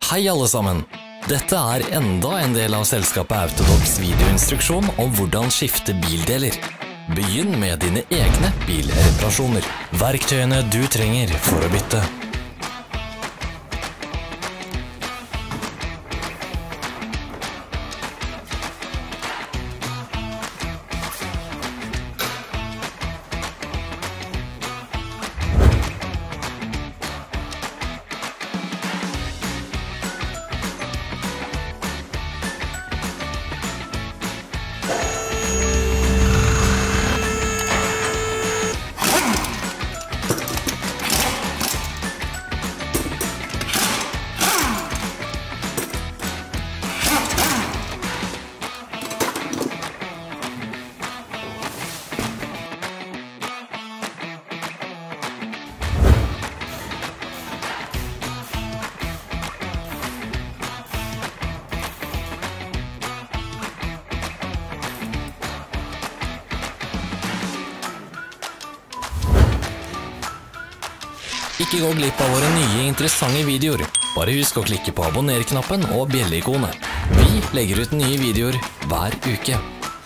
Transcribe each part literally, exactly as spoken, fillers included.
Hei alle sammen! Dette er enda en del av selskapet Autodocs videoinstruksjon om hvordan skifte bildeler. Begynn med dine egne bilreparasjoner. Verktøyene du trenger for å bytte. Ikke gå glipp av våre nye interessante videoer. Bare husk å klikke på abonner-knappen og bjelle-ikonet. Vi legger ut nye videoer hver uke.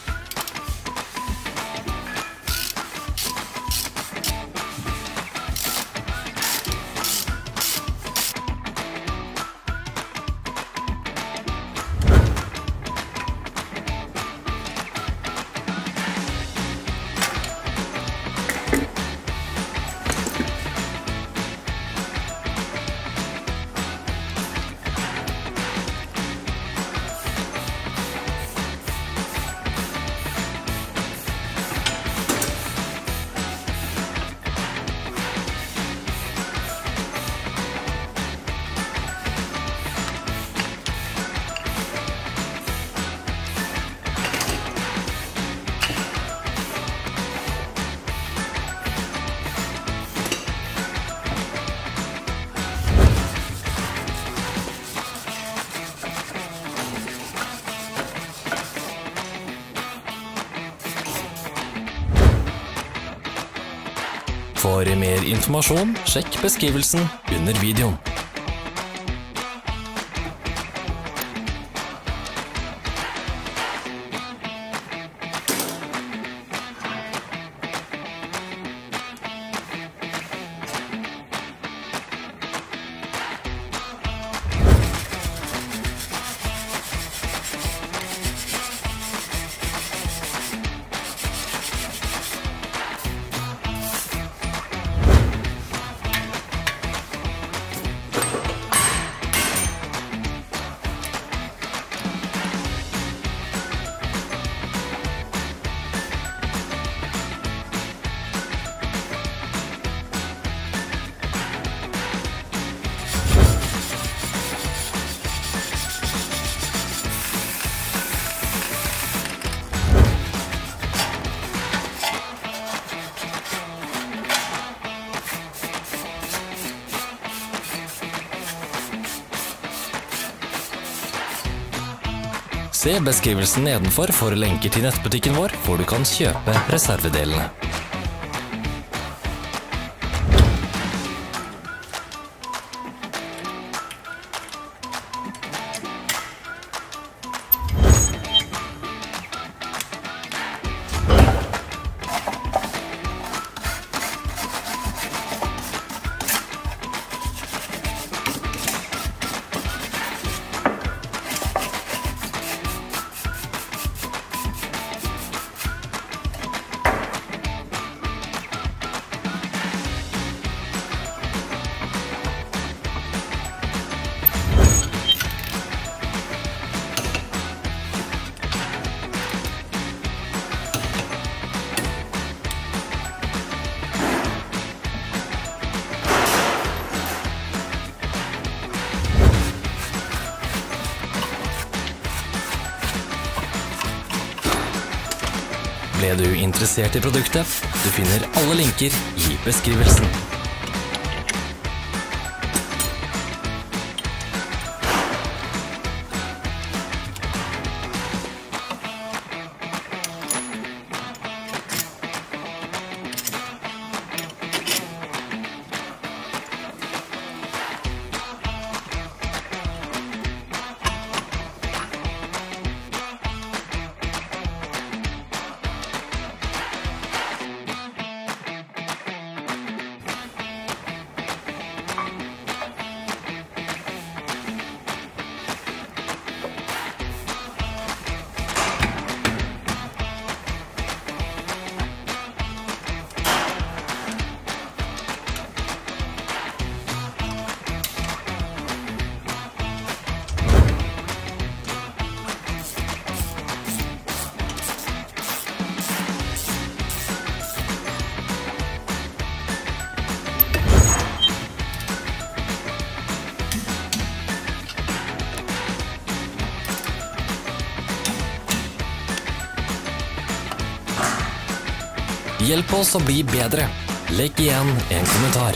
For mer informasjon, sjekk beskrivelsen under videoen. Se beskrivelsen nedenfor for lenker til nettbutikken vår, hvor du kan kjøpe reservedelene. Ble du interessert i produktet? Du finner alle linker i beskrivelsen. Hjelp oss å bli bedre. Legg igjen en kommentar.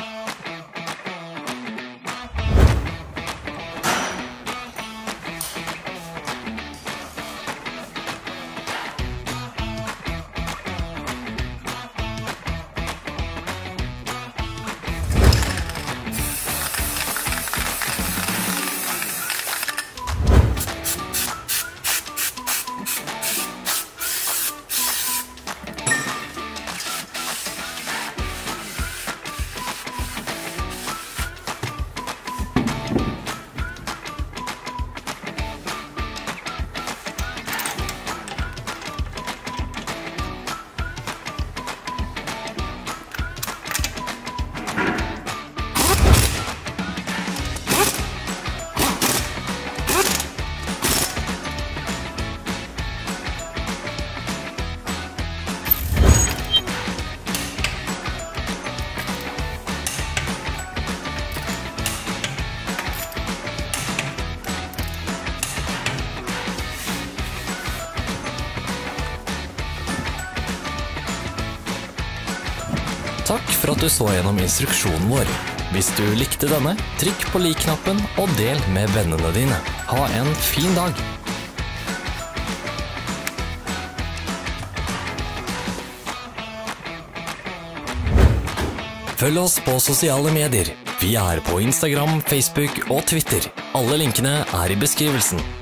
Takk for at du så gjennom instruksjonen vår. Hvis du likte denne, trykk på lik-knappen og del med vennene dine. Ha en fin dag! Følg oss på sosiale medier. Vi er på Instagram, Facebook og Twitter. Alle linkene er i beskrivelsen.